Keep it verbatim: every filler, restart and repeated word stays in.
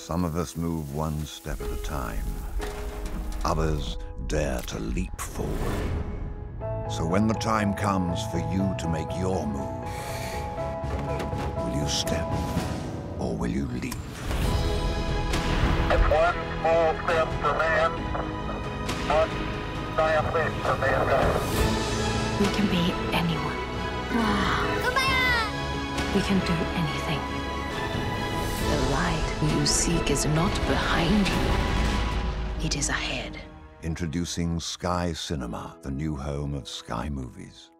Some of us move one step at a time. Others dare to leap forward. So when the time comes for you to make your move, will you step or will you leap? It's one small step for man, one giant leap for mankind. We can be anyone. Wow. We can do anything. The light you seek is not behind you. It is ahead. Introducing Sky Cinema, the new home of Sky Movies.